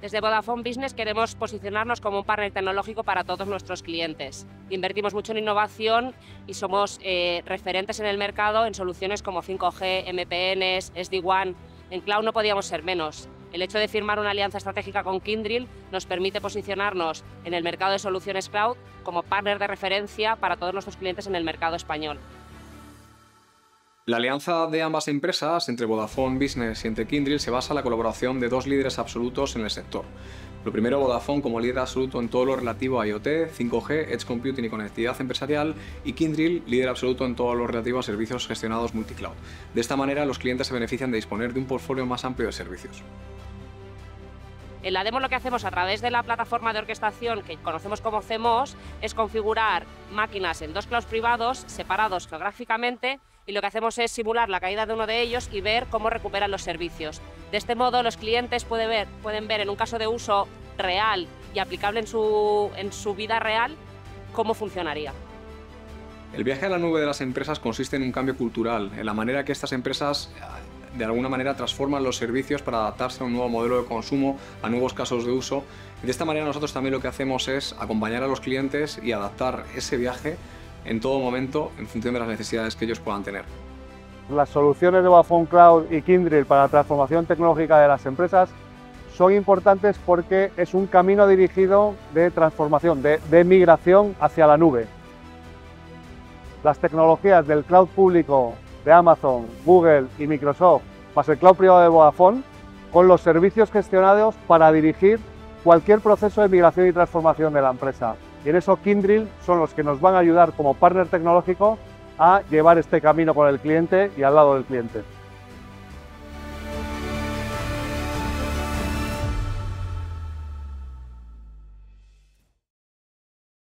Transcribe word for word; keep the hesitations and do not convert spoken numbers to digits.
Desde Vodafone Business queremos posicionarnos como un partner tecnológico para todos nuestros clientes. Invertimos mucho en innovación y somos eh, referentes en el mercado en soluciones como cinco G, M P Ns, S D WAN. En cloud no podíamos ser menos. El hecho de firmar una alianza estratégica con Kyndryl nos permite posicionarnos en el mercado de soluciones cloud como partner de referencia para todos nuestros clientes en el mercado español. La alianza de ambas empresas, entre Vodafone Business y entre Kyndryl, se basa en la colaboración de dos líderes absolutos en el sector. Lo primero, Vodafone como líder absoluto en todo lo relativo a IoT, cinco G, Edge Computing y conectividad empresarial, y Kyndryl, líder absoluto en todo lo relativo a servicios gestionados multicloud. De esta manera, los clientes se benefician de disponer de un portfolio más amplio de servicios. En la demo lo que hacemos a través de la plataforma de orquestación que conocemos como C M O S es configurar máquinas en dos clouds privados separados geográficamente, y lo que hacemos es simular la caída de uno de ellos y ver cómo recuperan los servicios. De este modo los clientes pueden ver, pueden ver en un caso de uso real y aplicable en su, en su vida real cómo funcionaría. El viaje a la nube de las empresas consiste en un cambio cultural, en la manera que estas empresas de alguna manera transforman los servicios para adaptarse a un nuevo modelo de consumo, a nuevos casos de uso. Y de esta manera nosotros también lo que hacemos es acompañar a los clientes y adaptar ese viaje en todo momento en función de las necesidades que ellos puedan tener. Las soluciones de Vodafone Cloud y Kyndryl para la transformación tecnológica de las empresas son importantes porque es un camino dirigido de transformación, de, de migración hacia la nube. Las tecnologías del cloud público de Amazon, Google y Microsoft, más el cloud privado de Vodafone, con los servicios gestionados para dirigir cualquier proceso de migración y transformación de la empresa. Y en eso Kyndryl son los que nos van a ayudar como partner tecnológico a llevar este camino con el cliente y al lado del cliente.